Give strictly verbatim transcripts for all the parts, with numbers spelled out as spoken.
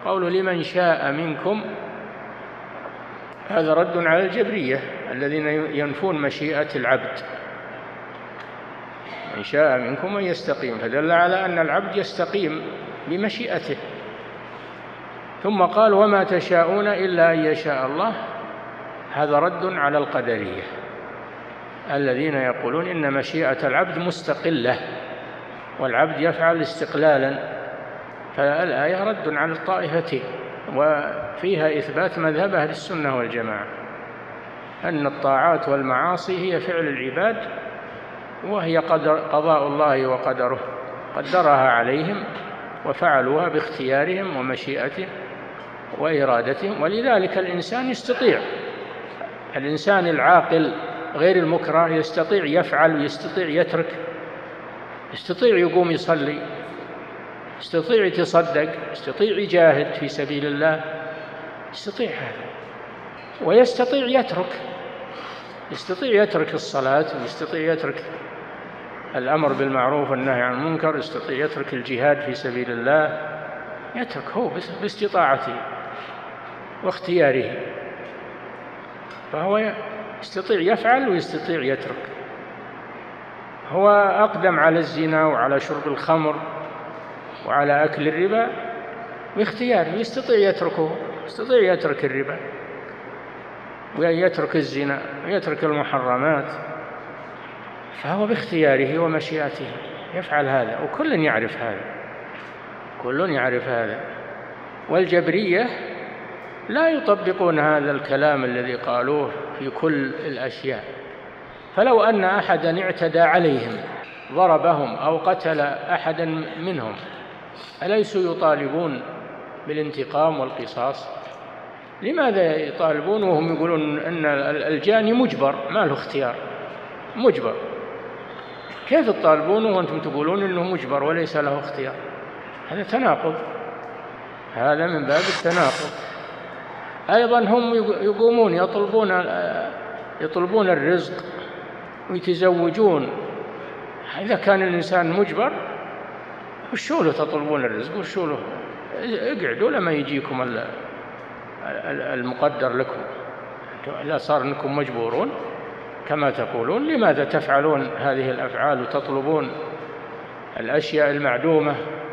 قوله لمن شاء منكم هذا رد على الجبرية الذين ينفون مشيئة العبد. من شاء منكم أن يستقيم، فدل على أن العبد يستقيم بمشيئته. ثم قال وما تشاءون إلا أن يشاء الله، هذا رد على القدرية الذين يقولون إن مشيئة العبد مستقلة والعبد يفعل استقلالا. فالآية رد على الطائفتين، وفيها إثبات مذهب أهل السنة والجماعة أن الطاعات والمعاصي هي فعل العباد، وهي قدر قضاء الله وقدره، قدرها عليهم وفعلوها باختيارهم ومشيئتهم وإرادتهم. ولذلك الإنسان يستطيع، الإنسان العاقل غير المكره يستطيع يفعل ويستطيع يترك، يستطيع يقوم يصلي، يستطيع يتصدق، يستطيع يجاهد في سبيل الله، يستطيع هذا، ويستطيع يترك، يستطيع يترك الصلاة، ويستطيع يترك الأمر بالمعروف والنهي عن المنكر، يستطيع يترك الجهاد في سبيل الله، يترك هو باستطاعته واختياره. فهو يستطيع يفعل ويستطيع يترك. هو أقدم على الزنا وعلى شرب الخمر وعلى أكل الربا باختياره، يستطيع يتركه، يستطيع يترك الربا ويترك الزنا ويترك المحرمات، فهو باختياره ومشيئته يفعل هذا، وكل يعرف هذا، كل يعرف هذا. والجبرية لا يطبقون هذا الكلام الذي قالوه في كل الأشياء. فلو أن أحدا اعتدى عليهم ضربهم أو قتل أحدا منهم أليسوا يطالبون بالانتقام والقصاص؟ لماذا يطالبون وهم يقولون أن الجاني مجبر ما له اختيار؟ مجبر، كيف تطالبون وأنتم تقولون أنه مجبر وليس له اختيار؟ هذا تناقض، هذا من باب التناقض. أيضا هم يقومون يطلبون يطلبون الرزق ويتزوجون. إذا كان الإنسان مجبر وشو له تطلبون الرزق؟ وشو له؟ اقعدوا لما يجيكم المقدر لكم. لا صار أنكم مجبورون كما تقولون، لماذا تفعلون هذه الأفعال وتطلبون الأشياء المعدومة،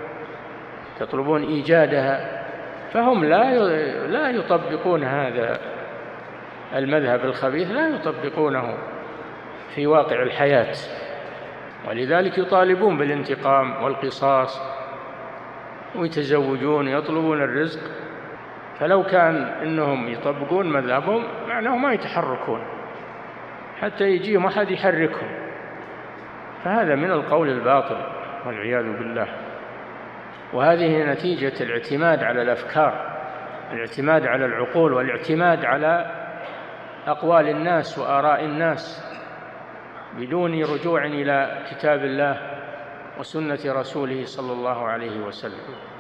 تطلبون إيجادها؟ فهم لا لا يطبقون هذا المذهب الخبيث، لا يطبقونه في واقع الحياة، ولذلك يطالبون بالانتقام والقصاص ويتزوجون يطلبون الرزق. فلو كان إنهم يطبقون مذهبهم معناه ما يتحركون حتى يجيهم أحد يحركهم. فهذا من القول الباطل والعياذ بالله. وهذه نتيجة الاعتماد على الأفكار، الاعتماد على العقول، والاعتماد على أقوال الناس وآراء الناس بدون رجوع إلى كتاب الله وسنة رسوله صلى الله عليه وسلم.